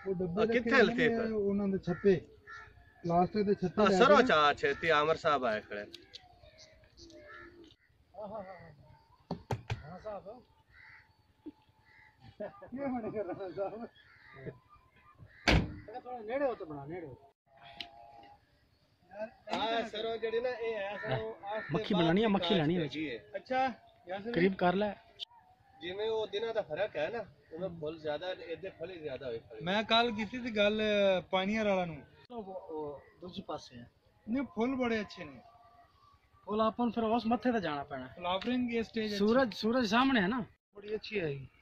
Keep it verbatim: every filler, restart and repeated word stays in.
ਉਹ ਡੱਬੇ ਕਿੱਥੇ ਲਤੇ ਉਹਨਾਂ ਦੇ ਛੱਪੇ ਪਲਾਸਟਿਕ ਦੇ ਛੱਪੇ ਲੈ ਸਰੋ ਚਾ ਛੇਤੀ ਆਮਰ ਸਾਹਿਬ ਆਏ ਖੜੇ ਹਾਂ ਹਾਂ ਹਾਂ ਸਾਹਿਬ ਕੀ ਮਨੇ ਕਰ ਰਹਾ ਸਾਹਿਬ थोड़ा नेड़े हो तो बना नेड़े हो हां सरो जड़ी ना ए है सरो मक्खी बनानी है मक्खी लानी है अच्छा करीब कर ले जिवें वो दिना दा फर्क है ना उमे फुल ज्यादा इदे फल ज्यादा होए मैं कल कीती थी गल पानियार वाला नु दूसरे पासे है नहीं फुल बड़े अच्छे ने फुल अपन फिर उस मथे ते जाना पैना फ्लावरिंग ये स्टेज सूरज सूरज सामने है ना बड़ी अच्छी आएगी